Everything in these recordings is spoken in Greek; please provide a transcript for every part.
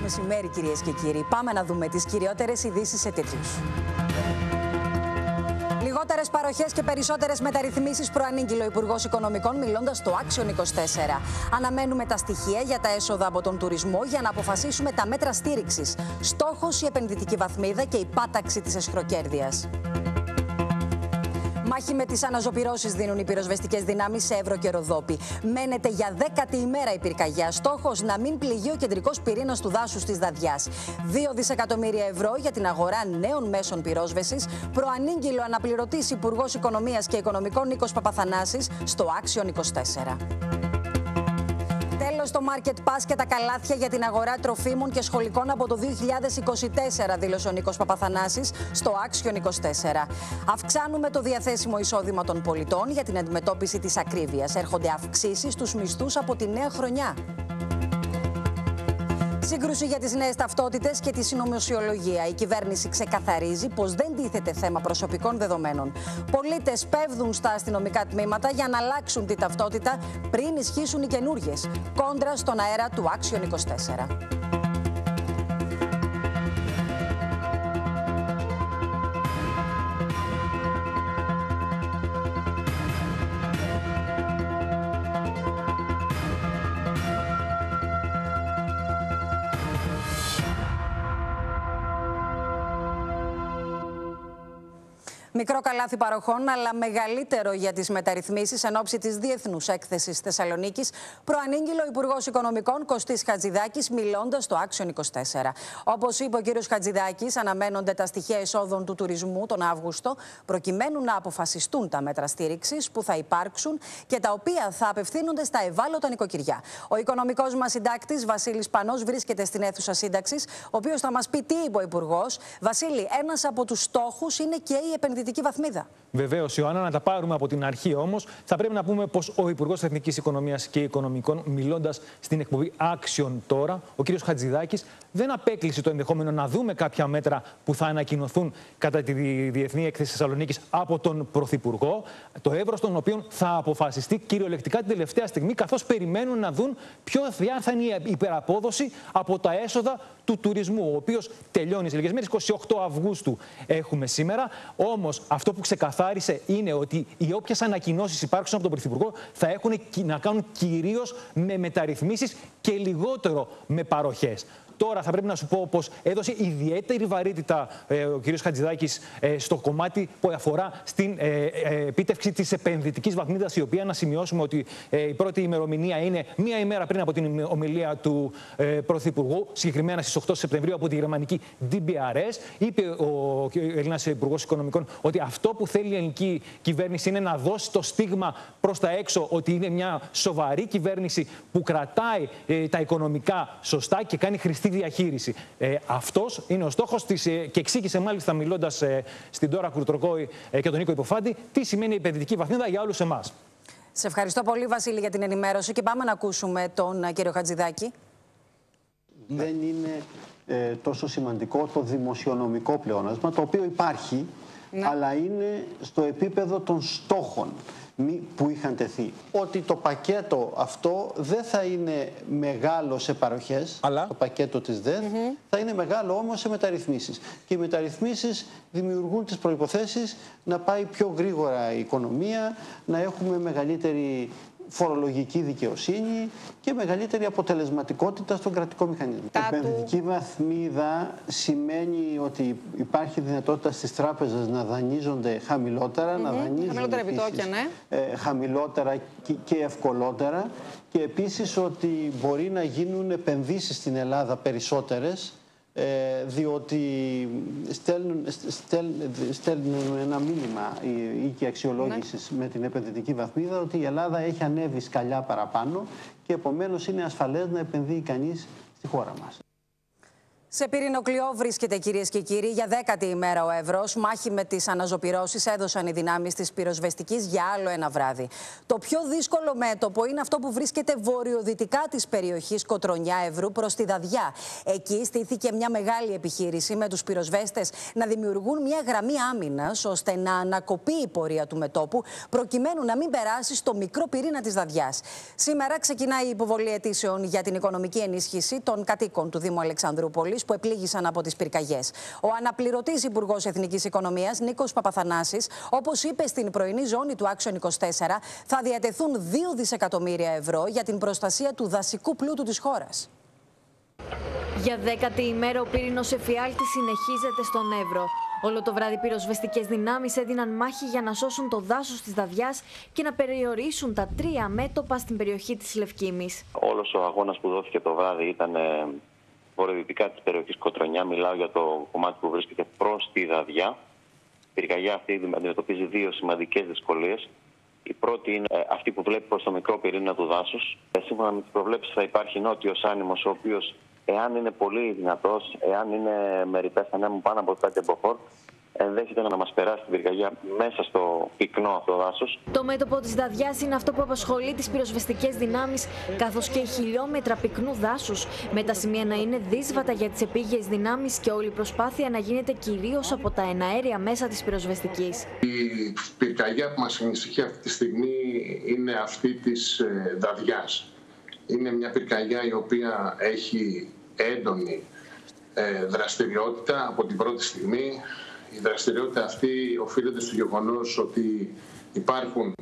μεσημέρι, κυρίες και κύριοι. Πάμε να δούμε τις κυριότερες ειδήσεις σε τίτλους. Λιγότερες παροχές και περισσότερες μεταρρυθμίσεις προανήγγειλε ο Υπουργός Οικονομικών, μιλώντας στο Action 24. Αναμένουμε τα στοιχεία για τα έσοδα από τον τουρισμό για να αποφασίσουμε τα μέτρα στήριξης. Στόχος η επενδυτική βαθμίδα και η πάταξη της αισχροκέρδειας. Μάχη με τις αναζωπυρώσεις δίνουν οι πυροσβεστικές δυνάμεις σε Εύρο και Ροδόπη. Μένεται για 10η ημέρα η πυρκαγιά. Στόχος να μην πληγεί ο κεντρικός πυρήνας του δάσους της Δαδιάς. 2 δισεκατομμύρια ευρώ για την αγορά νέων μέσων πυρόσβεσης. Προανήγγειλε ο αναπληρωτής Υπουργός Οικονομίας και Οικονομικών Νίκος Παπαθανάσης στο Action 24. Τέλος το Market Pass και τα καλάθια για την αγορά τροφίμων και σχολικών από το 2024, δήλωσε ο Νίκος Παπαθανάσης στο Action 24. Αυξάνουμε το διαθέσιμο εισόδημα των πολιτών για την αντιμετώπιση της ακρίβειας. Έρχονται αυξήσεις στους μισθούς από τη νέα χρονιά. Σύγκρουση για τις νέες ταυτότητες και τη συνωμοσιολογία. Η κυβέρνηση ξεκαθαρίζει πως δεν τίθεται θέμα προσωπικών δεδομένων. Πολίτες πέφτουν στα αστυνομικά τμήματα για να αλλάξουν τη ταυτότητα πριν ισχύσουν οι καινούργιες. Κόντρα στον αέρα του Action 24. Μικρό καλάθι παροχών, αλλά μεγαλύτερο για τις μεταρρυθμίσεις εν ώψη της Διεθνούς Έκθεσης Θεσσαλονίκης, προανήγγειλε ο Υπουργός Οικονομικών Κωστής Χατζηδάκης, μιλώντας στο Action 24. Όπως είπε ο κύριος Χατζηδάκης, αναμένονται τα στοιχεία εσόδων του τουρισμού τον Αύγουστο, προκειμένου να αποφασιστούν τα μέτρα στήριξης που θα υπάρξουν και τα οποία θα απευθύνονται στα ευάλωτα νοικοκυριά. Ο οικονομικός μας συντάκτης Βασίλης Πανός βρίσκεται στην αίθουσα σύνταξης, ο οποίος θα μας πει τι είπε ο Υπουργός. Βασίλη, ένας από τους στόχους είναι και η επενδυτική βαθμίδα. Βεβαίως, Ιωάννα, να τα πάρουμε από την αρχή όμως. Θα πρέπει να πούμε πως ο Υπουργός Εθνικής Οικονομίας και Οικονομικών, μιλώντας στην εκπομπή Action τώρα, ο κ. Χατζηδάκης, δεν απέκλεισε το ενδεχόμενο να δούμε κάποια μέτρα που θα ανακοινωθούν κατά τη Διεθνή Έκθεση Θεσσαλονίκης από τον Πρωθυπουργό, το εύρος των οποίων θα αποφασιστεί κυριολεκτικά την τελευταία στιγμή, καθώς περιμένουν να δουν ποια θα είναι η υπεραπόδοση από τα έσοδα του τουρισμού, ο οποίος τελειώνει σε λίγες μέρες, 28 Αυγούστου έχουμε σήμερα. Όμως αυτό που ξεκαθάρισε είναι ότι οι όποιες ανακοινώσεις υπάρξουν από τον Πρωθυπουργό θα έχουν να κάνουν κυρίως με μεταρρυθμίσεις και λιγότερο με παροχές. Τώρα θα πρέπει να σου πω πως έδωσε ιδιαίτερη βαρύτητα ο κ. Χατζηδάκης στο κομμάτι που αφορά στην επίτευξη της επενδυτικής βαθμίδας, η οποία να σημειώσουμε ότι η πρώτη ημερομηνία είναι μία ημέρα πριν από την ομιλία του Πρωθυπουργού, συγκεκριμένα στις 8 Σεπτεμβρίου από τη γερμανική DBRS. Είπε ο Έλληνας Υπουργός Οικονομικών ότι αυτό που θέλει η ελληνική κυβέρνηση είναι να δώσει το στίγμα προς τα έξω ότι είναι μια σοβαρή κυβέρνηση που κρατάει τα οικονομικά σωστά και κάνει χρηστή διαχείριση. Αυτός είναι ο στόχος της και εξήγησε μάλιστα μιλώντας στην Ντόρα Κουρτροκόη και τον Νίκο Υποφάντη τι σημαίνει η επενδυτική βαθμίδα για όλους εμάς. Σε ευχαριστώ πολύ, Βασίλη, για την ενημέρωση και πάμε να ακούσουμε τον κύριο Χατζηδάκη. Δεν είναι τόσο σημαντικό το δημοσιονομικό πλεόνασμα, το οποίο υπάρχει, αλλά είναι στο επίπεδο των στόχων που είχαν τεθεί. Ότι το πακέτο αυτό δεν θα είναι μεγάλο σε παροχές, αλλά το πακέτο της ΔΕΘ θα είναι μεγάλο όμως σε μεταρρυθμίσεις. Και οι μεταρρυθμίσεις δημιουργούν τις προϋποθέσεις να πάει πιο γρήγορα η οικονομία, να έχουμε μεγαλύτερη φορολογική δικαιοσύνη και μεγαλύτερη αποτελεσματικότητα στον κρατικό μηχανισμό. Η επενδυτική βαθμίδα σημαίνει ότι υπάρχει δυνατότητα στις τράπεζες να δανείζονται χαμηλότερα, να δανείζονται χαμηλότερα επιτόκια, χαμηλότερα και ευκολότερα, και επίσης ότι μπορεί να γίνουν επενδύσεις στην Ελλάδα περισσότερες, διότι στέλνουν ένα μήνυμα οι οίκοι αξιολόγησης με την επενδυτική βαθμίδα ότι η Ελλάδα έχει ανέβει σκαλιά παραπάνω και επομένως είναι ασφαλές να επενδύει κανείς στη χώρα μας. Σε πυρηνοκλειό βρίσκεται, κυρίες και κύριοι, για 10η ημέρα ο Εύρος. Μάχη με τις αναζωπυρώσεις έδωσαν οι δυνάμεις της πυροσβεστικής για άλλο ένα βράδυ. Το πιο δύσκολο μέτωπο είναι αυτό που βρίσκεται βορειοδυτικά της περιοχής Κοτρονιά-Εύρου προς τη Δαδιά. Εκεί στήθηκε μια μεγάλη επιχείρηση με τους πυροσβέστες να δημιουργούν μια γραμμή άμυνας ώστε να ανακοπεί η πορεία του μετώπου, προκειμένου να μην περάσει στο μικρό πυρήνα της Δαδιάς. Σήμερα ξεκινάει η υποβολή αιτήσεων για την οικονομική ενίσχυση των κατοίκων του Δήμου Αλεξανδρούπολης που επλήγησαν από τις πυρκαγιές. Ο αναπληρωτής Υπουργός Εθνικής Οικονομίας, Νίκος Παπαθανάσης, όπως είπε στην πρωινή ζώνη του Άξιον 24, θα διατεθούν 2 δισεκατομμύρια ευρώ για την προστασία του δασικού πλούτου της χώρας. Για 10η ημέρα ο πύρινος εφιάλτης συνεχίζεται στον Εύρο. Όλο το βράδυ πυροσβεστικές δυνάμεις έδιναν μάχη για να σώσουν το δάσος της Δαδιάς και να περιορίσουν τα 3 μέτωπα στην περιοχή της Λευκήμης. Όλος ο αγώνας που δόθηκε το βράδυ ήταν βορειοδυτικά της περιοχής Κοτρονιά. Μιλάω για το κομμάτι που βρίσκεται προς τη Δαδιά. Η πυρκαγιά αυτή αντιμετωπίζει 2 σημαντικές δυσκολίες. Η πρώτη είναι αυτή που βλέπει προς το μικρό πυρήνα του δάσους. Σύμφωνα με τις προβλέψεις θα υπάρχει νότιος άνεμος, ο οποίος, εάν είναι πολύ δυνατός, εάν είναι με ρητές ανέμου πάνω από 5 μποφόρ, ενδέχεται να μας περάσει την πυρκαγιά μέσα στο πυκνό αυτό δάσος. Το μέτωπο της Δαδιάς είναι αυτό που απασχολεί τις πυροσβεστικές δυνάμεις, καθώς και χιλιόμετρα πυκνού δάσους, με τα σημεία να είναι δύσβατα για τις επίγειες δυνάμεις και όλη η προσπάθεια να γίνεται κυρίως από τα εναέρια μέσα της πυροσβεστικής. Η πυρκαγιά που μας ανησυχεί αυτή τη στιγμή είναι αυτή της Δαδιάς. Είναι μια πυρκαγιά η οποία έχει έντονη δραστηριότητα από την πρώτη στιγμή. Η δραστηριότητα αυτή οφείλεται στο γεγονός ότι υπάρχουν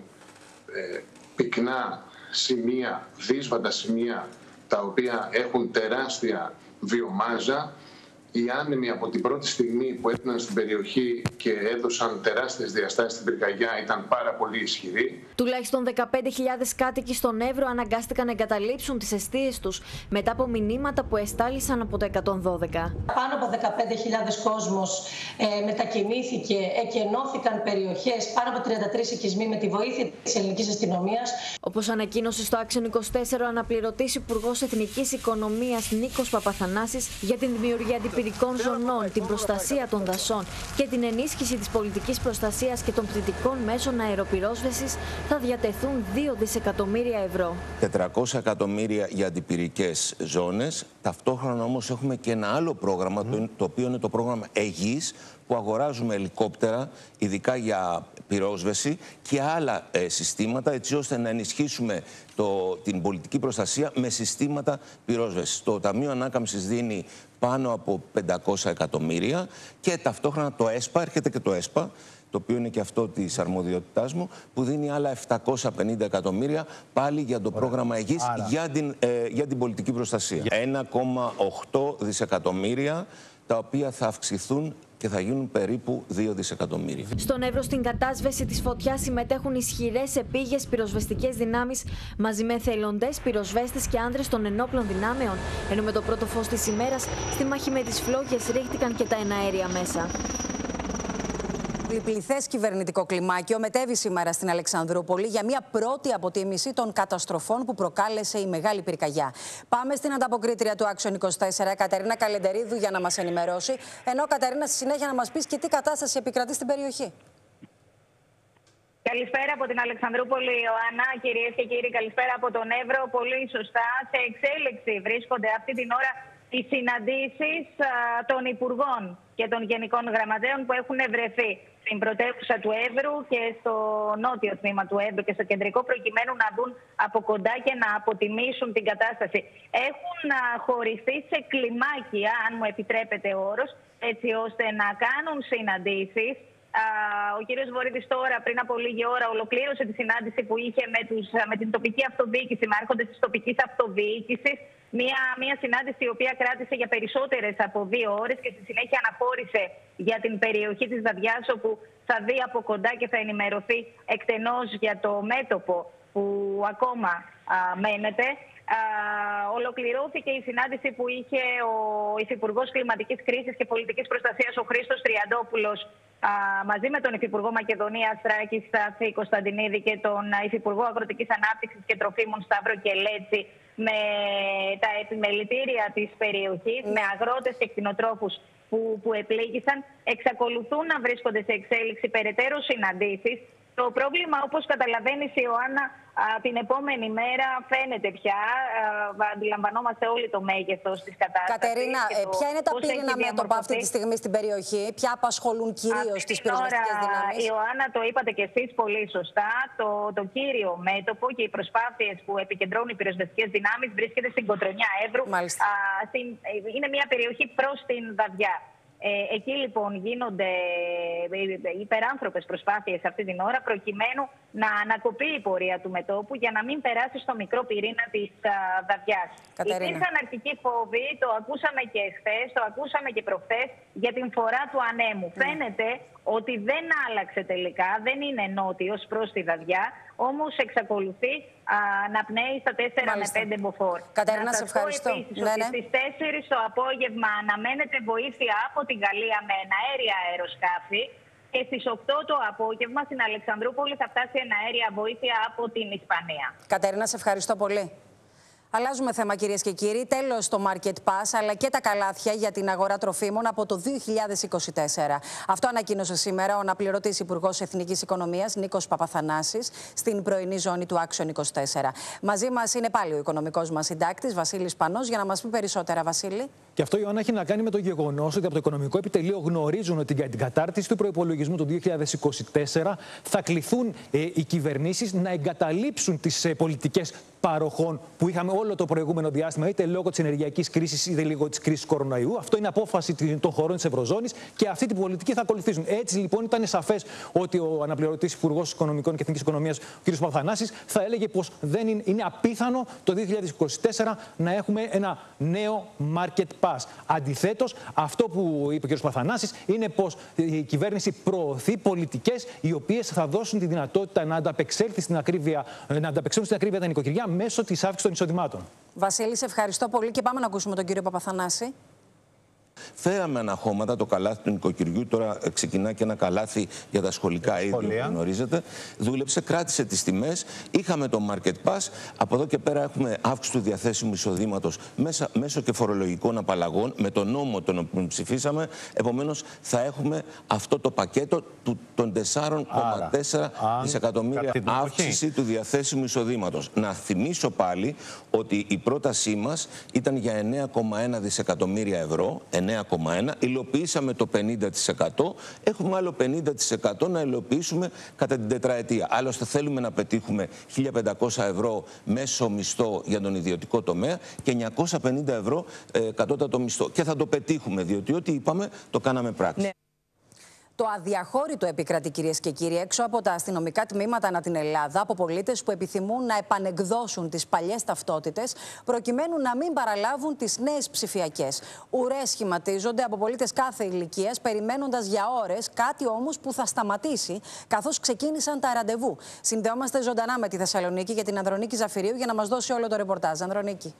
πυκνά σημεία, δύσβατα σημεία, τα οποία έχουν τεράστια βιομάζα. Οι άνεμοι από την πρώτη στιγμή που έπαιρναν στην περιοχή και έδωσαν τεράστιες διαστάσεις στην πυρκαγιά ήταν πάρα πολύ ισχυροί. Τουλάχιστον 15.000 κάτοικοι στον Εύρο αναγκάστηκαν να εγκαταλείψουν τις εστίες τους μετά από μηνύματα που εστάλησαν από το 112. Πάνω από 15.000 κόσμος μετακινήθηκε, εκενώθηκαν περιοχές, πάνω από 33 οικισμοί με τη βοήθεια της ελληνικής αστυνομίας. Όπως ανακοίνωσε στο Άξιον 24 ο αναπληρωτής Υπουργός Εθνικής Οικονομίας Νίκος Παπαθανάσης, για την δημιουργία αντιπυρικών ζωνών, την προστασία των δασών και την ενίσχυση της πολιτικής προστασίας και των πτυτικών μέσων αεροπυρόσβεσης θα διατεθούν 2 δισεκατομμύρια ευρώ. 400 εκατομμύρια για αντιπυρικές ζώνες. Ταυτόχρονα όμως έχουμε και ένα άλλο πρόγραμμα, το οποίο είναι το πρόγραμμα Αιγής, που αγοράζουμε ελικόπτερα, ειδικά για πυρόσβεση και άλλα συστήματα, έτσι ώστε να ενισχύσουμε την πολιτική προστασία με συστήματα πυρόσβεσης. Το Ταμείο Ανάκαμψης δίνει πάνω από 500 εκατομμύρια και ταυτόχρονα το ΕΣΠΑ, έρχεται και το ΕΣΠΑ, το οποίο είναι και αυτό της αρμοδιότητάς μου, που δίνει άλλα 750 εκατομμύρια πάλι για το πρόγραμμα Αιγής για την πολιτική προστασία. 1,8 δισεκατομμύρια, τα οποία θα αυξηθούν και θα γίνουν περίπου 2 δισεκατομμύρια. Στον Εύρο, στην κατάσβεση της φωτιάς συμμετέχουν ισχυρές επίγειες πυροσβεστικές δυνάμεις μαζί με εθελοντές, πυροσβέστες και άνδρες των ενόπλων δυνάμεων. Ενώ με το πρώτο φως της ημέρας, στη μάχη με τις φλόγες ρίχτηκαν και τα εναέρια μέσα. Πολυπληθές κυβερνητικό κλιμάκιο μετέβη σήμερα στην Αλεξανδρούπολη για μια πρώτη αποτίμηση των καταστροφών που προκάλεσε η μεγάλη πυρκαγιά. Πάμε στην ανταποκρίτρια του Άξιον 24, Κατερίνα Καλεντερίδου, για να μας ενημερώσει. Ενώ, Κατερίνα, στη συνέχεια να μας πεις και τι κατάσταση επικρατεί στην περιοχή. Καλησπέρα από την Αλεξανδρούπολη, Ιωάννα. Κυρίες και κύριοι, καλησπέρα από τον Εύρο. Πολύ σωστά. Σε εξέλιξη βρίσκονται αυτή την ώρα οι συναντήσεις των Υπουργών και των Γενικών Γραμματέων που έχουν βρεθεί στην πρωτεύουσα του Εύρου και στο νότιο τμήμα του Εύρου και στο κεντρικό, προκειμένου να δουν από κοντά και να αποτιμήσουν την κατάσταση. Έχουν χωριστεί σε κλιμάκια, αν μου επιτρέπετε ο όρος, έτσι ώστε να κάνουν συναντήσεις. Ο κύριος Βορύδης τώρα, πριν από λίγη ώρα, ολοκλήρωσε τη συνάντηση που είχε με την τοπική αυτοδιοίκηση, με άρχοντες της τοπικής αυτοδιοίκησης. Μια συνάντηση η οποία κράτησε για περισσότερες από 2 ώρες και στη συνέχεια αναχώρησε για την περιοχή της Δαδιάς, όπου θα δει από κοντά και θα ενημερωθεί εκτενώς για το μέτωπο που ακόμα μένεται. Ολοκληρώθηκε η συνάντηση που είχε ο Υφυπουργός Κλιματικής Κρίσης και Πολιτικής Προστασίας, ο Χρήστος Τριαντόπουλος, μαζί με τον Υφυπουργό Μακεδονίας Θράκης Στάθη Κωνσταντινίδη και τον Υφυπουργό Αγροτικής Ανάπτυξης και Τροφίμων Σταύρο Κελέτσι, με τα επιμελητήρια της περιοχής, με αγρότες και κτηνοτρόφους που επλήγησαν. Εξακολουθούν να βρίσκονται σε εξέλιξη περαιτέρω συναντήσεις. Το πρόβλημα, όπως καταλαβαίνεις, Ιωάννα, την επόμενη μέρα φαίνεται πια. Αντιλαμβανόμαστε όλοι το μέγεθος της κατάστασης. Κατερίνα, ποια είναι τα πυρήνα μέτωπα αυτή τη στιγμή στην περιοχή, ποια απασχολούν κυρίως τις πυροσβεστικές δυνάμεις? Ιωάννα, το είπατε και εσείς πολύ σωστά. Το κύριο μέτωπο και οι προσπάθειες που επικεντρώνουν οι πυροσβεστικές δυνάμεις βρίσκεται στην Κοτρονιά Εύρου. Είναι μια περιοχή προς την Δαδιά. Εκεί λοιπόν γίνονται υπεράνθρωπες προσπάθειες αυτή την ώρα προκειμένου να ανακοπεί η πορεία του μετώπου για να μην περάσει στο μικρό πυρήνα της Δαδιάς. Υπήρχαν αρχικοί φόβοι, το ακούσαμε και χθες, το ακούσαμε και προχθές για την φορά του ανέμου. Φαίνεται ότι δεν άλλαξε τελικά, δεν είναι νότιος προς τη Δαδιά, όμως εξακολουθεί να πνέει στα 4 με 5 μποφόρ. Κατερίνα, σε ευχαριστώ. Στις 4 το απόγευμα αναμένεται βοήθεια από την Γαλλία με εναέρια αεροσκάφη και στις 8 το απόγευμα στην Αλεξανδρούπολη θα φτάσει εναέρια βοήθεια από την Ισπανία. Κατερίνα, σε ευχαριστώ πολύ. Αλλάζουμε θέμα, κυρίες και κύριοι. Τέλος το Market Pass, αλλά και τα καλάθια για την αγορά τροφίμων από το 2024. Αυτό ανακοίνωσε σήμερα ο αναπληρωτής Υπουργός Εθνικής Οικονομίας Νίκος Παπαθανάσης στην πρωινή ζώνη του Action 24. Μαζί μας είναι πάλι ο οικονομικός μας συντάκτης Βασίλης Πανός για να μας πει περισσότερα. Βασίλη. Και αυτό, Ιωάννα, έχει να κάνει με το γεγονός ότι από το Οικονομικό Επιτελείο γνωρίζουν ότι για την κατάρτιση του προϋπολογισμού του 2024 θα κληθούν οι κυβερνήσεις να εγκαταλείψουν τις πολιτικές παροχών που είχαμε όλο το προηγούμενο διάστημα, είτε λόγω της ενεργειακής κρίσης είτε λόγω της κρίσης κοροναϊού. Αυτό είναι απόφαση των χωρών της Ευρωζώνης και αυτή την πολιτική θα ακολουθήσουν. Έτσι λοιπόν ήταν σαφές ότι ο αναπληρωτής Υπουργός Οικονομικών και Εθνικής Οικονομίας, ο κ. Παπαθανάσης, θα έλεγε πως δεν είναι απίθανο το 2024 να έχουμε ένα νέο Market Pass. Αντιθέτως, αυτό που είπε ο κ. Παπαθανάσης είναι πως η κυβέρνηση προωθεί πολιτικές οι οποίες θα δώσουν τη δυνατότητα να ανταπεξέλθουν στην ακρίβεια τα νοικοκυριά μέσω της αύξησης των εισοδημάτων. Βασίλη, σε ευχαριστώ πολύ και πάμε να ακούσουμε τον κύριο Παπαθανάση. Φέραμε αναχώματα το καλάθι του νοικοκυριού. Τώρα ξεκινά και ένα καλάθι για τα σχολικά είδη, που γνωρίζετε. Δούλεψε, κράτησε τις τιμές. Είχαμε το Market Pass. Από εδώ και πέρα έχουμε αύξηση του διαθέσιμου εισοδήματος μέσω και φορολογικών απαλλαγών με τον νόμο τον οποίο ψηφίσαμε. Επομένως, θα έχουμε αυτό το πακέτο των 4,4 δισεκατομμύρια αύξηση του διαθέσιμου εισοδήματος. Να θυμίσω πάλι ότι η πρότασή μας ήταν για 9,1 δισεκατομμύρια ευρώ. 9,1, υλοποιήσαμε το 50%, έχουμε άλλο 50% να υλοποιήσουμε κατά την τετραετία. Άλλωστε θέλουμε να πετύχουμε 1.500 ευρώ μέσο μισθό για τον ιδιωτικό τομέα και 950 ευρώ κατώτατο μισθό. Και θα το πετύχουμε, διότι ό,τι είπαμε το κάναμε πράξη. Ναι. Το αδιαχώρητο επικρατεί, κυρίες και κύριοι, έξω από τα αστυνομικά τμήματα ανά την Ελλάδα, από πολίτες που επιθυμούν να επανεκδώσουν τις παλιές ταυτότητες, προκειμένου να μην παραλάβουν τις νέες ψηφιακές. Ουρές σχηματίζονται από πολίτες κάθε ηλικίας, περιμένοντας για ώρες κάτι όμως που θα σταματήσει, καθώς ξεκίνησαν τα ραντεβού. Συνδεόμαστε ζωντανά με τη Θεσσαλονίκη για την Ανδρονίκη Ζαφυρίου για να μας δώσει όλο το ρεπορτάζ. Ανδρονίκη.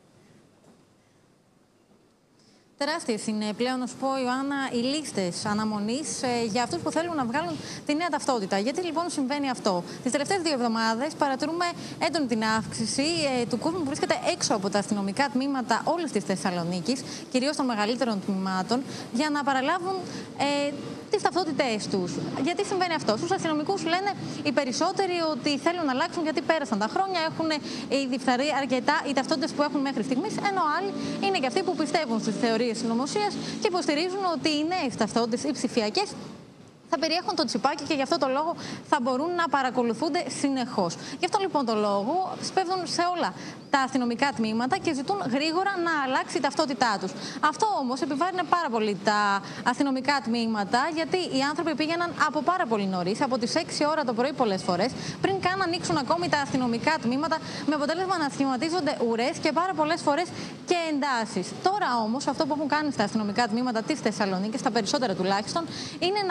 Τεράστιες είναι πλέον, να σου πω, Ιωάννα, οι λίστες αναμονής για αυτούς που θέλουν να βγάλουν τη νέα ταυτότητα. Γιατί λοιπόν συμβαίνει αυτό? Τις τελευταίες 2 εβδομάδες παρατηρούμε έντονη την αύξηση του κόσμου που βρίσκεται έξω από τα αστυνομικά τμήματα όλης της Θεσσαλονίκης, κυρίως των μεγαλύτερων τμήματων, για να παραλάβουν τις ταυτότητές τους. Γιατί συμβαίνει αυτό? Στους αστυνομικούς λένε οι περισσότεροι ότι θέλουν να αλλάξουν γιατί πέρασαν τα χρόνια, έχουν ήδη φθαρεί αρκετά οι ταυτότητες που έχουν μέχρι στιγμής, ενώ άλλοι είναι και αυτοί που πιστεύουν στις θεωρίες συνωμοσίας και υποστηρίζουν ότι οι νέες ταυτότητες, οι ψηφιακές, θα περιέχουν το τσιπάκι και γι' αυτό το λόγο θα μπορούν να παρακολουθούνται συνεχώς. Γι' αυτό λοιπόν το λόγο σπέβδουν σε όλα τα αστυνομικά τμήματα και ζητούν γρήγορα να αλλάξει η ταυτότητά τους. Αυτό όμως επιβάρυνε πάρα πολύ τα αστυνομικά τμήματα, γιατί οι άνθρωποι πήγαιναν από πάρα πολύ νωρίς, από τις 6 ώρα το πρωί πολλές φορές, πριν καν ανοίξουν ακόμη τα αστυνομικά τμήματα, με αποτέλεσμα να σχηματίζονται ουρές και πάρα πολλές φορές και εντάσεις. Τώρα όμως αυτό που έχουν κάνει στα αστυνομικά τμήματα της Θεσσαλονίκης, τα περισσότερα τουλάχιστον, είναι να κλείνουν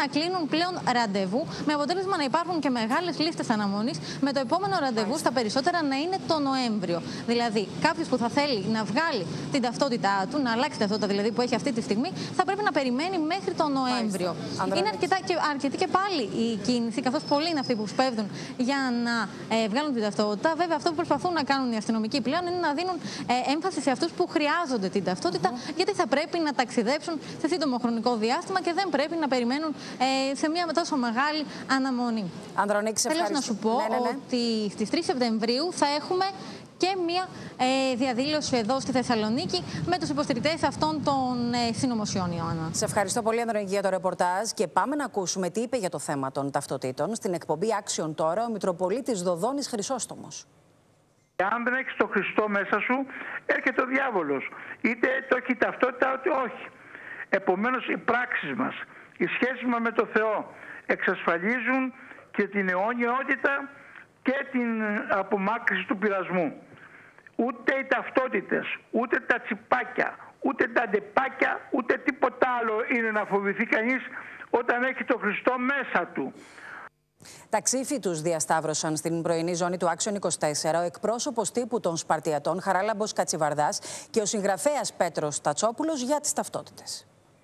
πλέον ραντεβού, με αποτέλεσμα να υπάρχουν και μεγάλες λίστες αναμονής, με το επόμενο ραντεβού στα περισσότερα να είναι το Νοέμβριο. Δηλαδή, κάποιος που θα θέλει να βγάλει την ταυτότητά του, να αλλάξει ταυτότητα δηλαδή που έχει αυτή τη στιγμή, θα πρέπει να περιμένει μέχρι το Νοέμβριο. Είναι αρκετή και πάλι η κίνηση, καθώς πολλοί είναι αυτοί που σπέβδουν για να βγάλουν την ταυτότητα. Βέβαια, αυτό που προσπαθούν να κάνουν οι αστυνομικοί πλέον είναι να δίνουν έμφαση σε αυτούς που χρειάζονται την ταυτότητα, γιατί θα πρέπει να ταξιδέψουν σε σύντομο χρονικό διάστημα και δεν πρέπει να περιμένουν σε μια τόσο μεγάλη αναμονή. Ανδρονίκη, θέλω να σου πω ότι στις 3 Σεπτεμβρίου θα έχουμε και μία διαδήλωση εδώ στη Θεσσαλονίκη με τους υποστηρικτές αυτών των συνωμοσιών, Ιωάννα. Σε ευχαριστώ πολύ, Ανδρονίκη, για το ρεπορτάζ και πάμε να ακούσουμε τι είπε για το θέμα των ταυτοτήτων στην εκπομπή Action τώρα ο Μητροπολίτης Δοδόνης Χρυσόστομος. Αν δεν έχεις το Χριστό μέσα σου, έρχεται ο διάβολος. Είτε το έχει ταυτότητα, είτε όχι. Επομένως, οι πράξεις μας, οι σχέσεις μας με το Θεό εξασφαλίζουν και την αιώνιότητα και την απομάκρυνση του πειρασμού. Ούτε οι ταυτότητες, ούτε τα τσιπάκια, ούτε τα ντεπάκια, ούτε τίποτα άλλο είναι να φοβηθεί κανείς όταν έχει το Χριστό μέσα του. Ταξίφοι τους διασταύρωσαν στην πρωινή ζώνη του Action 24 ο εκπρόσωπος τύπου των Σπαρτιατών Χαράλαμπος Κατσιβαρδάς και ο συγγραφέας Πέτρος Τατσόπουλος για τις ταυτότητες.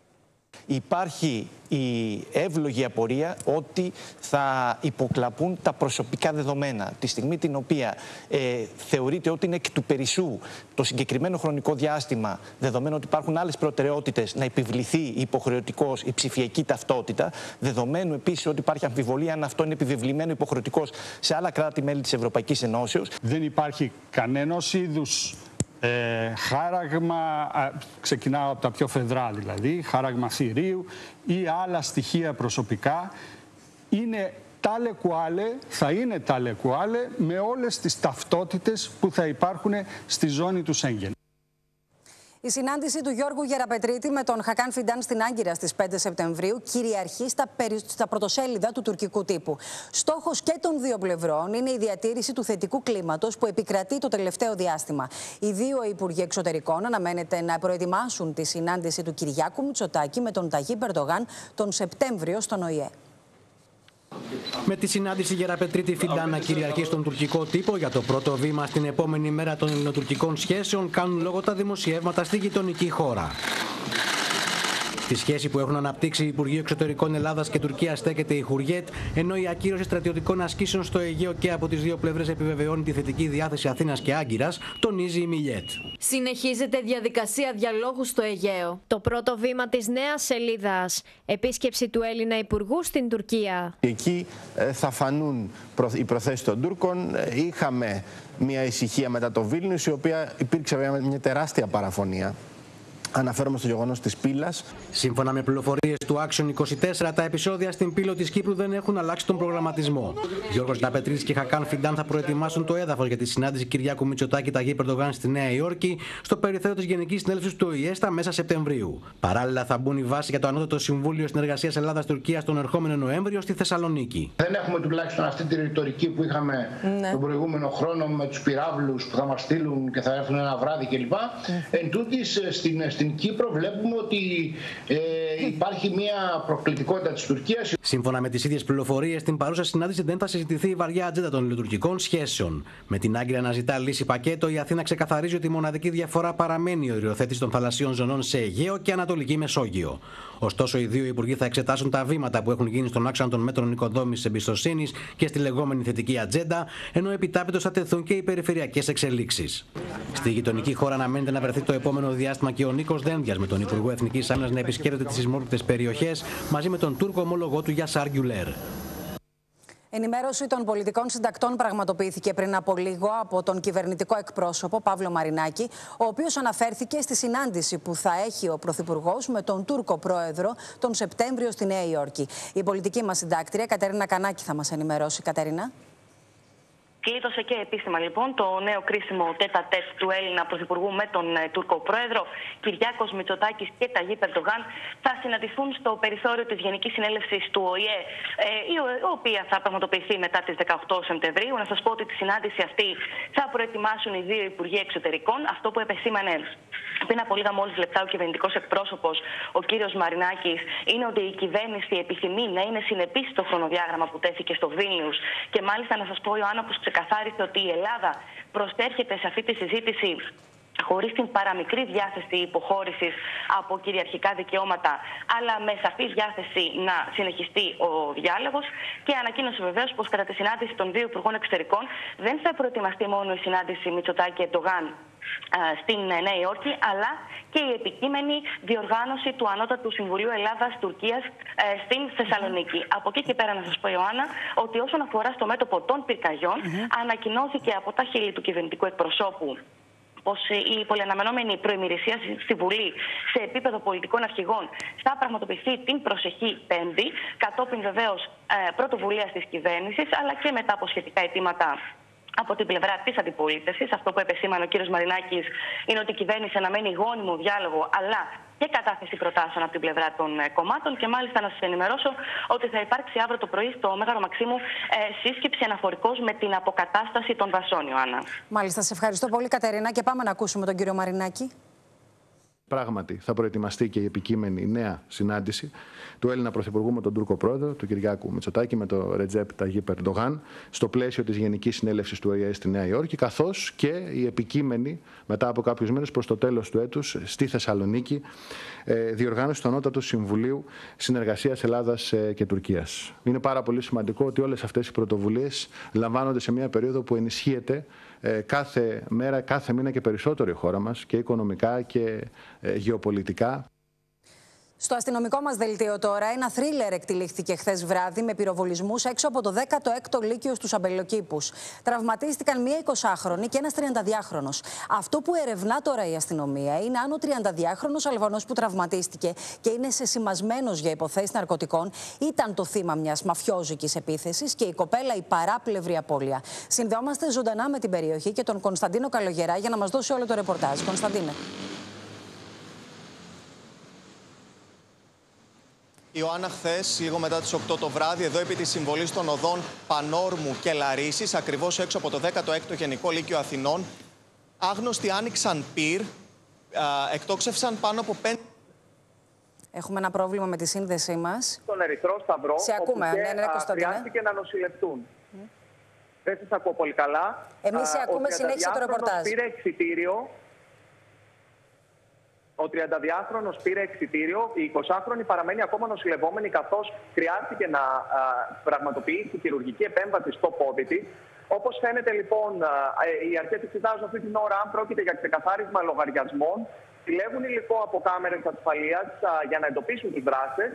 Υπάρχει η εύλογη απορία ότι θα υποκλαπούν τα προσωπικά δεδομένα. Τη στιγμή την οποία θεωρείται ότι είναι εκ του περισσού το συγκεκριμένο χρονικό διάστημα, δεδομένου ότι υπάρχουν άλλες προτεραιότητες, να επιβληθεί υποχρεωτικώς η ψηφιακή ταυτότητα, δεδομένου επίσης ότι υπάρχει αμφιβολία αν αυτό είναι επιβεβλημένο υποχρεωτικώς σε άλλα κράτη-μέλη της Ευρωπαϊκής Ενώσεως. Δεν υπάρχει κανένας είδους χάραγμα, ξεκινάω από τα πιο φεδρά δηλαδή, χάραγμα θηρίου ή άλλα στοιχεία προσωπικά, είναι τάλε κουάλε, θα είναι τάλε κουάλε με όλες τις ταυτότητες που θα υπάρχουν στη ζώνη του Σέγγεν. Η συνάντηση του Γιώργου Γεραπετρίτη με τον Χακάν Φιντάν στην Άγκυρα στις 5 Σεπτεμβρίου κυριαρχεί στα πρωτοσέλιδα του τουρκικού τύπου. Στόχος και των δύο πλευρών είναι η διατήρηση του θετικού κλίματος που επικρατεί το τελευταίο διάστημα. Οι δύο Υπουργοί Εξωτερικών αναμένεται να προετοιμάσουν τη συνάντηση του Κυριάκου Μητσοτάκη με τον Ταγίπ Ερντογάν τον Σεπτέμβριο στον ΟΗΕ. Με τη συνάντηση Γεραπετρίτη Φιντάν να κυριαρχεί στον τουρκικό τύπο για το πρώτο βήμα στην επόμενη μέρα των ελληνοτουρκικών σχέσεων κάνουν λόγο τα δημοσιεύματα στη γειτονική χώρα. Στη σχέση που έχουν αναπτύξει οι Υπουργοί Εξωτερικών Ελλάδας και Τουρκίας στέκεται η Χουριέτ, ενώ η ακύρωση στρατιωτικών ασκήσεων στο Αιγαίο και από τις δύο πλευρές επιβεβαιώνει τη θετική διάθεση Αθήνας και Άγκυρας, τονίζει η Μιλιέτ. Συνεχίζεται διαδικασία διαλόγου στο Αιγαίο. Το πρώτο βήμα της νέας σελίδας. Επίσκεψη του Έλληνα Υπουργού στην Τουρκία. Εκεί θα φανούν οι προθέσεις των Τούρκων. Είχαμε μια ησυχία μετά το Βίλνιους, η οποία υπήρξε μια τεράστια παραφωνία. Αναφέρομαι στο γεγονός της Πύλας. Σύμφωνα με πληροφορίες του Action 24, τα επεισόδια στην Πύλο της Κύπρου δεν έχουν αλλάξει τον προγραμματισμό. Γιώργος Γεραπετρίτης και Χακάν Φιντάν θα προετοιμάσουν το έδαφος για τη συνάντηση Κυριάκου Μητσοτάκη Ταγίπ Ερντογάν στη Νέα Υόρκη, στο περιθώριο της Γενικής Συνέλευσης του ΟΗΕ στα μέσα Σεπτεμβρίου. Παράλληλα, θα μπουν οι βάσεις για το Ανώτατο Συμβούλιο Συνεργασίας Ελλάδα-Τουρκίας τον ερχόμενο Νοέμβριο στη Θεσσαλονίκη. Δεν έχουμε τουλάχιστον αυτή τη ρητορική που είχαμε τον προηγούμενο χρόνο με τους πυράβλους που θα μας στείλουν και θα έρθουν ένα βράδυ κλπ. Εν τούτης, στην Κύπρο βλέπουμε ότι υπάρχει μια προκλητικότητα της Τουρκίας. Σύμφωνα με τις ίδιες πληροφορίες, στην παρούσα συνάντηση δεν θα συζητηθεί η βαριά ατζέντα των ελληνοτουρκικών σχέσεων. Με την Άγκυρα να ζητά λύση πακέτο, η Αθήνα ξεκαθαρίζει ότι η μοναδική διαφορά παραμένει η οριοθέτηση των θαλασσίων ζωνών σε Αιγαίο και Ανατολική Μεσόγειο. Ωστόσο, οι δύο υπουργοί θα εξετάσουν τα βήματα που έχουν γίνει στον άξονα των μέτρων οικοδόμησης εμπιστοσύνης και στη λεγόμενη θετική ατζέντα, ενώ επιτάπητος θα τεθούν και οι περιφερειακές εξελίξεις. Στη γειτονική χώρα αναμένεται να βρεθεί το επόμενο διάστημα και ο Νίκος Δένδιας με τον Υπουργό Εθνικής Άμυνας να επισκέπτεται τις σεισμόπληκτες περιοχές μαζί με τον Τούρκο ομόλογό του Γιασάρ Γκιουλέρ. Ενημέρωση των πολιτικών συντακτών πραγματοποιήθηκε πριν από λίγο από τον κυβερνητικό εκπρόσωπο Παύλο Μαρινάκη, ο οποίος αναφέρθηκε στη συνάντηση που θα έχει ο Πρωθυπουργός με τον Τούρκο Πρόεδρο τον Σεπτέμβριο στη Νέα Υόρκη. Η πολιτική μας συντάκτρια Κατερίνα Κανάκη θα μας ενημερώσει. Κατερίνα. Κλείδωσε και επίσημα λοιπόν το νέο κρίσιμο τέτα-τέτ του Έλληνα Πρωθυπουργού με τον Τούρκο Πρόεδρο. Κυριάκος Μητσοτάκης και Ταγίπ Ερντογάν θα συναντηθούν στο περιθώριο της Γενικής Συνέλευσης του ΟΗΕ, η οποία θα πραγματοποιηθεί μετά τις 18 Σεπτεμβρίου. Να σας πω ότι τη συνάντηση αυτή θα προετοιμάσουν οι δύο Υπουργοί Εξωτερικών. Αυτό που επεσήμανε πριν από λίγα μόλις λεπτά ο κυβερνητικός εκπρόσωπος, ο κύριος Μαρινάκης, είναι ότι η κυβέρνηση επιθυμεί να είναι συνεπής στο χρονοδιάγραμμα που τέθηκε στο Βίλνιους. Και μάλιστα να σας πω, Ιωάννα, πως ξεκαθάρισε ότι η Ελλάδα προσέρχεται σε αυτή τη συζήτηση χωρίς την παραμικρή διάθεση υποχώρησης από κυριαρχικά δικαιώματα, αλλά με σαφή διάθεση να συνεχιστεί ο διάλογος. Και ανακοίνωσε βεβαίως πως κατά τη συνάντηση των δύο υπουργών εξωτερικών δεν θα προετοιμαστεί μόνο η συνάντηση Μητσοτάκη-Ερντογάν στην Νέα Υόρκη, αλλά και η επικείμενη διοργάνωση του Ανώτατου Συμβουλίου Ελλάδας-Τουρκίας στην Θεσσαλονίκη. Από εκεί και πέρα να σας πω, Ιωάννα, ότι όσον αφορά στο μέτωπο των πυρκαγιών, ανακοινώθηκε από τα χείλη του κυβερνητικού εκπροσώπου πως η πολυαναμενόμενη προημηρεσία στη Βουλή σε επίπεδο πολιτικών αρχηγών θα πραγματοποιηθεί την προσεχή Πέμπτη, κατόπιν βεβαίως πρωτοβουλίας της κυβέρνησης, αλλά και μετά από σχετικά αιτήματα από την πλευρά της αντιπολίτευσης. Αυτό που επεσήμανε ο κύριος Μαρινάκης είναι ότι η κυβέρνηση αναμένει γόνιμο διάλογο, αλλά και κατάθεση προτάσεων από την πλευρά των κομμάτων. Και μάλιστα να σας ενημερώσω ότι θα υπάρξει αύριο το πρωί στο Μέγαρο Μαξίμου σύσκεψη αναφορικώς με την αποκατάσταση των δασών, Ιωάννα. Μάλιστα, σε ευχαριστώ πολύ, Κατερίνα, και πάμε να ακούσουμε τον κύριο Μαρινάκη. Πράγματι, θα προετοιμαστεί και η επικείμενη νέα συνάντηση του Έλληνα Πρωθυπουργού με τον Τούρκο Πρόεδρο, του Κυριάκου Μητσοτάκη, με τον Ρετζέπ Ταγίπ Ερντογάν, στο πλαίσιο της Γενικής Συνέλευσης του ΟΗΕ στη Νέα Υόρκη, καθώς και η επικείμενη, μετά από κάποιους μήνες προς το τέλος του έτους, στη Θεσσαλονίκη, διοργάνωση του Ανώτατου Συμβουλίου Συνεργασίας Ελλάδας και Τουρκίας. Είναι πάρα πολύ σημαντικό ότι όλες αυτές οι πρωτοβουλίες λαμβάνονται σε μια περίοδο που ενισχύεται κάθε μέρα, κάθε μήνα και περισσότερο η χώρα μας, και οικονομικά και γεωπολιτικά. Στο αστυνομικό μας δελτίο τώρα, ένα θρίλερ εκτυλίχθηκε χθες βράδυ με πυροβολισμούς έξω από το 16ο Λύκειο στους Αμπελοκήπους. Τραυματίστηκαν μία 20χρονη και ένας 32χρονος. Αυτό που ερευνά τώρα η αστυνομία είναι αν ο 32χρονος Αλβανός που τραυματίστηκε και είναι σεσημασμένος για υποθέσεις ναρκωτικών ήταν το θύμα μιας μαφιόζικης επίθεσης και η κοπέλα η παράπλευρη απώλεια. Συνδεόμαστε ζωντανά με την περιοχή και τον Κωνσταντίνο Καλογερά για να μας δώσει όλο το ρεπορτάζ. Κωνσταντίνε. Ιωάννα, χθες, λίγο μετά τις 8 το βράδυ, εδώ επί της συμβολής των οδών Πανόρμου και Λαρίσης, ακριβώς έξω από το 16ο Γενικό Λύκειο Αθηνών, άγνωστοι άνοιξαν πυρ, εκτόξευσαν πάνω από 5... Έχουμε ένα πρόβλημα με τη σύνδεσή μας. Στον Ερυθρό Σταυρό, σε ακούμε, όπου χρειάστηκε να νοσηλευτούν. Δεν σας ακούω πολύ καλά. Εμείς σε ακούμε, συνέχισε το ρεπορτάζ. Πήρε εξιτήριο. Ο 32χρονος πήρε εξιτήριο, η 20χρονη παραμένει ακόμα νοσηλευόμενη, καθώς χρειάστηκε να πραγματοποιήσει χειρουργική επέμβαση στο πόδι της. Όπως φαίνεται λοιπόν, οι αρχές εξετάζουν αυτή την ώρα αν πρόκειται για ξεκαθάρισμα λογαριασμών. Συλλέγουν υλικό από κάμερες ασφαλείας για να εντοπίσουν τους δράστες.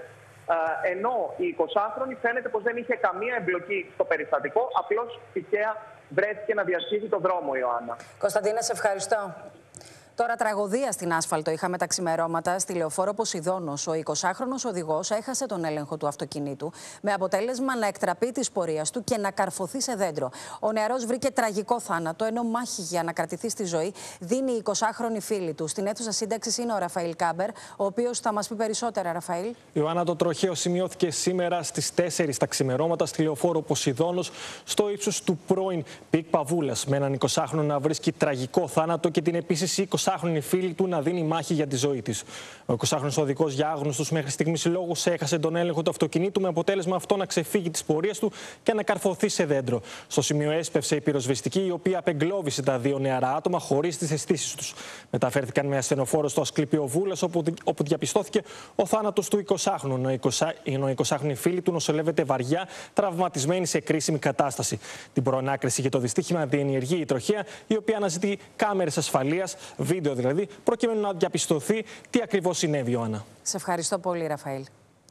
Ενώ η 20χρονη φαίνεται πως δεν είχε καμία εμπλοκή στο περιστατικό, απλώς τυχαία βρέθηκε να διασχίζει το δρόμο, Ιωάννα. Κωνσταντίνα, σε ευχαριστώ. Τώρα, τραγωδία στην άσφαλτο είχαμε τα ξημερώματα στη λεωφόρο Ποσειδώνος. Ο 20χρονος οδηγός έχασε τον έλεγχο του αυτοκινήτου, με αποτέλεσμα να εκτραπεί της πορείας του και να καρφωθεί σε δέντρο. Ο νεαρός βρήκε τραγικό θάνατο, ενώ μάχη για να κρατηθεί στη ζωή δίνει η 20χρονη φίλη του. Στην αίθουσα σύνταξης είναι ο Ραφαήλ Κάμπερ, ο οποίος θα μας πει περισσότερα, Ραφαήλ. Ιωάννα, το τροχαίο σημειώθηκε σήμερα στις 4 τα ξημερώματα στη λεωφόρο Ποσειδώνος, στο ύψος του πρώην Πικ Παβούλας, με έναν 20χρονο να βρίσκει τραγικό θάνατο και την επίσης 20χρονη φίλη του να δίνει μάχη για τη ζωή της. Ο 20χρονος οδηγός, για άγνωστους μέχρι στιγμής λόγους, έχασε τον έλεγχο του αυτοκινήτου, με αποτέλεσμα αυτό να ξεφύγει της πορείας του και να καρφωθεί σε δέντρο. Στο σημείο έσπευσε η πυροσβεστική, η οποία απεγκλώβησε τα δύο νεαρά άτομα χωρίς τις αισθήσεις τους. Μεταφέρθηκαν με ασθενοφόρο στο Ασκλήπιο Βούλας, όπου διαπιστώθηκε ο θάνατος του 20χρονου. Ενώ η 20χρονη φίλη του νοσηλεύεται βαριά, τραυματισμένη σε κρίσιμη κατάσταση. Την προανάκριση για το δυστύχημα διενεργεί η τροχαία, η οποία αναζητεί κάμερες ασφαλείας, βίντεο δηλαδή, προκειμένου να διαπιστωθεί τι ακριβώς συνέβη, Ιωάννα. Σε ευχαριστώ πολύ, Ραφαήλ.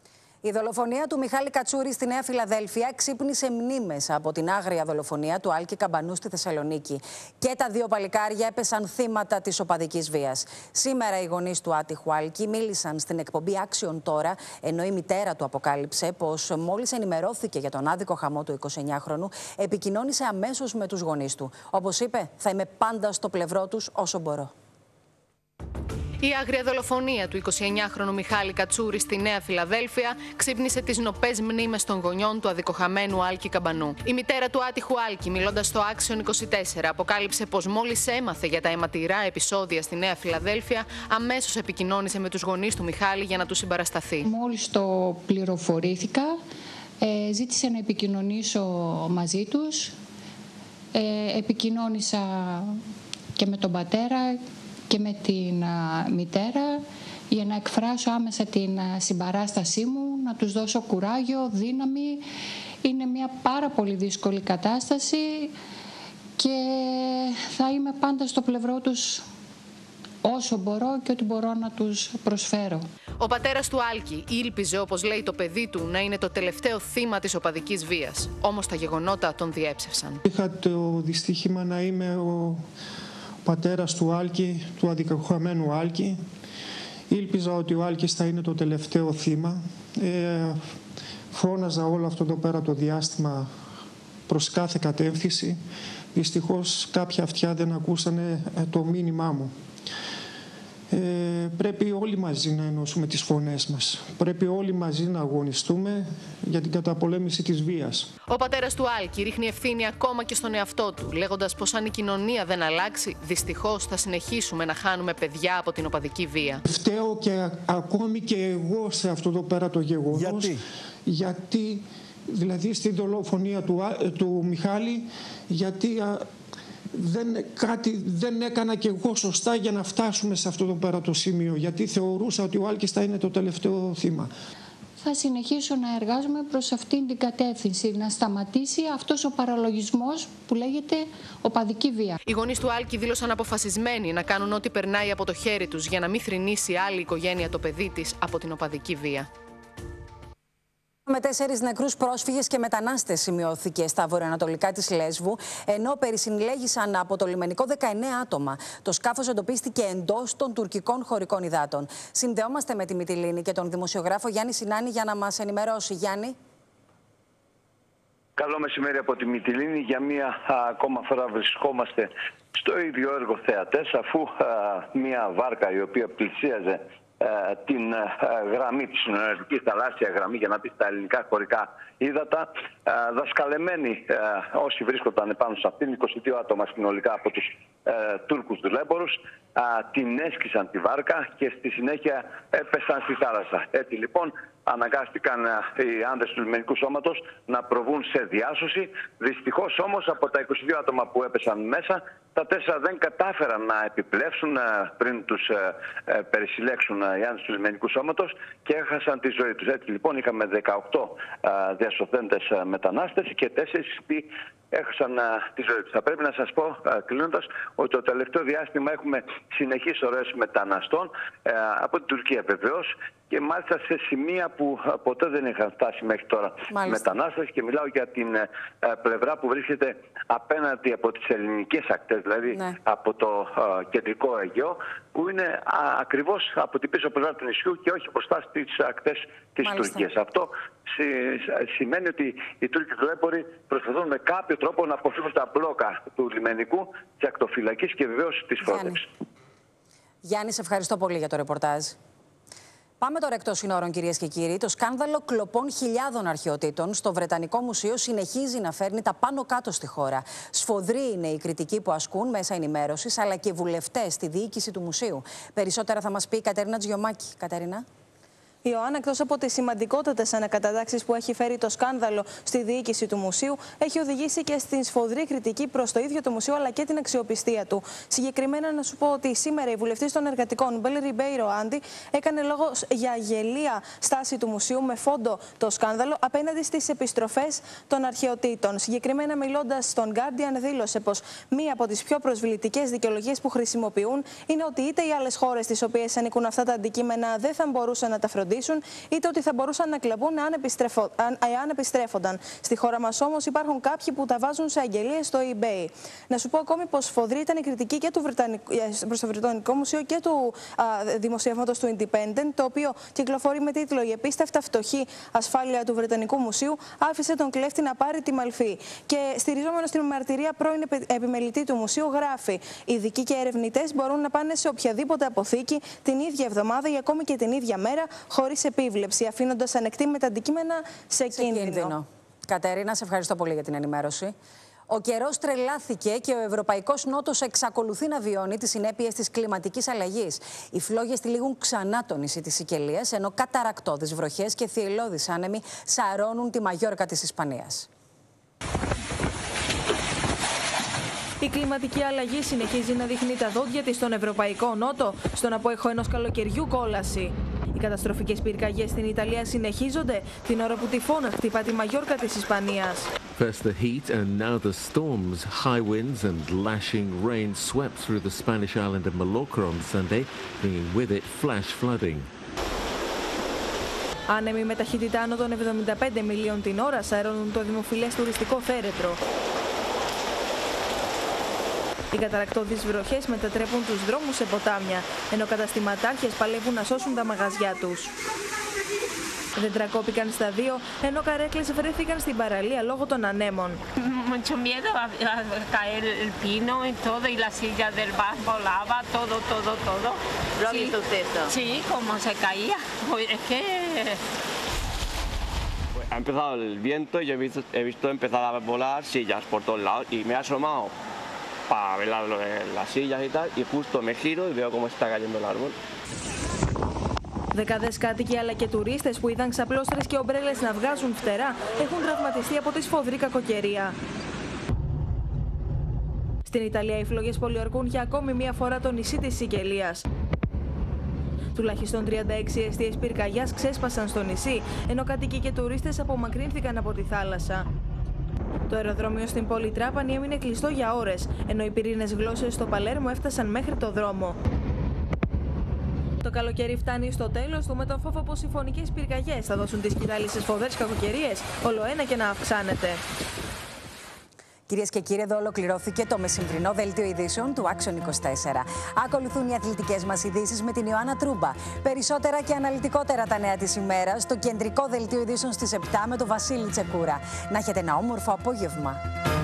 Η δολοφονία του Μιχάλη Κατσούρη στη Νέα Φιλαδέλφια ξύπνησε μνήμες από την άγρια δολοφονία του Άλκη Καμπανού στη Θεσσαλονίκη. Και τα δύο παλικάρια έπεσαν θύματα της οπαδικής βίας. Σήμερα οι γονείς του άτυχου Άλκη μίλησαν στην εκπομπή Άξιον Τώρα, ενώ η μητέρα του αποκάλυψε πως μόλις ενημερώθηκε για τον άδικο χαμό του 29χρονου, επικοινώνησε αμέσως με τους γονείς του. Όπως είπε, θα είμαι πάντα στο πλευρό τους όσο μπορώ. Η άγρια δολοφονία του 29χρονου Μιχάλη Κατσούρη στη Νέα Φιλαδέλφια ξύπνησε τις νοπές μνήμες των γονιών του αδικοχαμένου Άλκη Καμπανού. Η μητέρα του άτυχου Άλκη, μιλώντας στο Action 24, αποκάλυψε πως μόλις έμαθε για τα αιματηρά επεισόδια στη Νέα Φιλαδέλφια, αμέσως επικοινώνησε με τους γονείς του Μιχάλη για να του συμπαρασταθεί. Μόλις το πληροφορήθηκα, ζήτησε να επικοινωνήσω μαζί τους. Επικοινώνησα και με τον πατέρα και με την μητέρα για να εκφράσω άμεσα την συμπαράστασή μου, να τους δώσω κουράγιο, δύναμη. Είναι μια πάρα πολύ δύσκολη κατάσταση και θα είμαι πάντα στο πλευρό τους όσο μπορώ και ό,τι μπορώ να τους προσφέρω. Ο πατέρας του Άλκη ήλπιζε, όπως λέει το παιδί του, να είναι το τελευταίο θύμα της οπαδικής βίας. Όμως τα γεγονότα τον διέψευσαν. Είχα το δυστύχημα να είμαι ο πατέρας του Άλκη, του αδικοχαμένου Άλκη. Ήλπιζα ότι ο Άλκης θα είναι το τελευταίο θύμα. Φώναζα όλο αυτό εδώ πέρα το διάστημα προς κάθε κατεύθυνση. Δυστυχώς κάποια αυτιά δεν ακούσανε το μήνυμά μου. Πρέπει όλοι μαζί να ενώσουμε τις φωνές μας. Πρέπει όλοι μαζί να αγωνιστούμε για την καταπολέμηση της βίας. Ο πατέρας του Άλκη ρίχνει ευθύνη ακόμα και στον εαυτό του, λέγοντας πως αν η κοινωνία δεν αλλάξει, δυστυχώς θα συνεχίσουμε να χάνουμε παιδιά από την οπαδική βία. Φταίω και ακόμη και εγώ σε αυτό εδώ πέρα το γεγονός. Γιατί δηλαδή στην δολοφονία του Μιχάλη, γιατί δεν έκανα και εγώ σωστά για να φτάσουμε σε αυτό το πέρα το σημείο, γιατί θεωρούσα ότι ο Άλκης θα είναι το τελευταίο θύμα. Θα συνεχίσω να εργάζομαι προς αυτήν την κατεύθυνση, να σταματήσει αυτός ο παραλογισμός που λέγεται οπαδική βία. Οι γονείς του Άλκη δήλωσαν αποφασισμένοι να κάνουν ό,τι περνάει από το χέρι τους για να μην θρηνήσει άλλη οικογένεια το παιδί της από την οπαδική βία. Με 4 νεκρούς πρόσφυγες και μετανάστες σημειώθηκε στα βορειοανατολικά της Λέσβου, ενώ περισυλλέγησαν από το λιμενικό 19 άτομα. Το σκάφος εντοπίστηκε εντός των τουρκικών χωρικών υδάτων. Συνδεόμαστε με τη Μυτιλήνη και τον δημοσιογράφο Γιάννη Σινάνη για να μας ενημερώσει. Γιάννη. Καλό μεσημέρι από τη Μυτιλήνη. Για μία ακόμα φορά βρισκόμαστε στο ίδιο έργο θεατές, αφού μία βάρκα η οποία πλησίαζε την γραμμή, τη συνοριακή θαλάσσια γραμμή, για να πει στα ελληνικά χωρικά ύδατα, δασκαλεμένοι όσοι βρίσκονταν πάνω σε αυτήν, 22 άτομα συνολικά από τους Τούρκους δουλέμπορους, την έσκησαν τη βάρκα και στη συνέχεια έπεσαν στη θάλασσα. Έτσι λοιπόν αναγκάστηκαν οι άνδρες του λιμενικού σώματος να προβούν σε διάσωση. Δυστυχώς όμως από τα 22 άτομα που έπεσαν μέσα, τα 4 δεν κατάφεραν να επιπλέψουν πριν τους περισυλλέξουν οι άνδρες του λιμενικού σώματος και έχασαν τη ζωή τους. Έτσι λοιπόν είχαμε 18 διασωθέντες μετανάστες και 4 που έχασαν τη ζωή τους. Θα πρέπει να σας πω, κλείνοντας, ότι το τελευταίο διάστημα έχουμε συνεχείς ώρες μεταναστών από την Τουρκία βεβαίως, και μάλιστα σε σημεία που ποτέ δεν είχαν φτάσει μέχρι τώρα μετανάστες, και μιλάω για την πλευρά που βρίσκεται απέναντι από τις ελληνικές ακτές, δηλαδή από το κεντρικό Αιγαίο, που είναι ακριβώς από την πίσω πλευρά του νησιού και όχι μπροστά στις ακτές της Τουρκίας. Αυτό σημαίνει ότι οι Τούρκοι δουλέμποροι προσπαθούν με κάποιο τρόπο να αποφύγουν τα μπλόκα του λιμενικού, της ακτοφυλακής και βεβαίως της Frontex. Γιάννη, σε ευχαριστώ πολύ για το ρεπορτάζ. Πάμε τώρα εκτός συνόρων, κυρίες και κύριοι. Το σκάνδαλο κλοπών χιλιάδων αρχαιοτήτων στο Βρετανικό Μουσείο συνεχίζει να φέρνει τα πάνω κάτω στη χώρα. Σφοδροί είναι οι κριτικοί που ασκούν μέσα ενημέρωσης, αλλά και βουλευτές στη διοίκηση του μουσείου. Περισσότερα θα μας πει η Κατερίνα Τζιωμάκη. Κατερίνα. Ιωάννα, εκτός από τις σημαντικότατες ανακατατάξεις που έχει φέρει το σκάνδαλο στη διοίκηση του μουσείου, έχει οδηγήσει και στην σφοδρή κριτική προς το ίδιο το μουσείο αλλά και την αξιοπιστία του. Συγκεκριμένα, να σου πω ότι σήμερα η βουλευτής των εργατικών, Μπέλ Ριμπέιρο Άντι, έκανε λόγο για γελία στάση του μουσείου με φόντο το σκάνδαλο απέναντι στις επιστροφές των αρχαιοτήτων. Συγκεκριμένα, μιλώντας στον Guardian, δήλωσε πως μία από τις πιο προσβλητικές δικαιολογίες που χρησιμοποιούν είναι ότι είτε οι άλλες χώρες στις οποίες ανήκουν αυτά τα αντικείμενα δεν θα μπορούσαν να τα φροντίσουν, επιστροφοποιήσουν, είτε ότι θα μπορούσαν να κλαπούν εάν επιστρέφονταν. Στη χώρα μας όμως υπάρχουν κάποιοι που τα βάζουν σε αγγελίες στο eBay. Να σου πω ακόμη πως σφοδρή ήταν η κριτική και προς το Βρετανικό Μουσείο και του δημοσιεύματος του Independent, το οποίο κυκλοφορεί με τίτλο «Η επίστευτα φτωχή ασφάλεια του Βρετανικού Μουσείου άφησε τον κλέφτη να πάρει τη μαλφή». Και στηριζόμενο στην μαρτυρία πρώην επιμελητή του μουσείου, γράφει: «Ειδικοί και ερευνητές μπορούν να πάνε σε οποιαδήποτε αποθήκη την ίδια εβδομάδα ή ακόμη και την ίδια μέρα χωρίς επίβλεψη, αφήνοντας ανεκτήμητα αντικείμενα σε κίνδυνο». Κατερίνα, σε ευχαριστώ πολύ για την ενημέρωση. Ο καιρός τρελάθηκε και ο Ευρωπαϊκός Νότος εξακολουθεί να βιώνει τις συνέπειες της κλιματικής αλλαγής. Οι φλόγες τυλίγουν ξανά το νησί της Σικελίας, ενώ καταρρακτώδεις βροχές και θυελλώδεις άνεμοι σαρώνουν τη Μαγιόρκα της Ισπανίας. Η κλιματική αλλαγή συνεχίζει να δείχνει τα δόντια της στον Ευρωπαϊκό Νότο, στον απόϊχο ενός καλοκαιριού κόλαση. Οι καταστροφικές πυρκαγιές στην Ιταλία συνεχίζονται την ώρα που τυφώνα χτυπά τη Μαγιόρκα της Ισπανίας. First the heat and now the storms. High winds and lashing rain swept through the Spanish island of Mallorca on Sunday, bringing with it flash flooding. Άνεμοι με ταχύτητα άνω των 75 μιλίων την ώρα σαρώνουν το δημοφιλές τουριστικό θέρετρο. Οι καταρρακτώδεις βροχές μετατρέπουν τους δρόμους σε ποτάμια, ενώ καταστηματάρχες παλεύουν να σώσουν τα μαγαζιά τους. Δέντρα κόπηκαν στα δύο, ενώ καρέκλες βρέθηκαν στην παραλία λόγω των ανέμων. Mucho miedo a caer el pino y todo, y la silla del bar volaba, todo. ¿Lo ha visto usted esto? Sí, como se caía. Es que... Ha empezado el viento y yo he visto empezar a volar sillas por todos lados y me he asomado para ver las sillas y tal, y justo me giro y veo cómo está cayendo el árbol. Δεκάδες κάτοικοι αλλά και τουρίστες που είδαν ξαπλώστρες και ομπρέλες να βγάζουν φτερά έχουν τραυματιστεί από τη σφοδρή κακοκαιρία. Στην Ιταλία οι φλόγες πολιορκούν για ακόμη μία φορά το νησί της Σικελίας. Τουλάχιστον 36 εστίες πυρκαγιάς ξέσπασαν στο νησί, ενώ κάτοικοι και τουρίστες απομακρύνθηκαν από τη θάλασσα. Το αεροδρόμιο στην πόλη Τράπανη έμεινε κλειστό για ώρες, ενώ οι πυρήνες γλώσσες στο Παλέρμο έφτασαν μέχρι το δρόμο. Το καλοκαίρι φτάνει στο τέλος του με τον φόβο πως οι φωνικές πυρκαγιές θα δώσουν τη σκητάλη σε σφοδρές κακοκαιρίες, όλο ένα και να αυξάνεται. Κυρίες και κύριοι, εδώ ολοκληρώθηκε το μεσημβρινό δελτίο ειδήσεων του Action 24. Ακολουθούν οι αθλητικές μας ειδήσεις με την Ιωάννα Τρούμπα. Περισσότερα και αναλυτικότερα τα νέα της ημέρας στο κεντρικό δελτίο ειδήσεων στις 7 με τον Βασίλη Τσεκούρα. Να έχετε ένα όμορφο απόγευμα.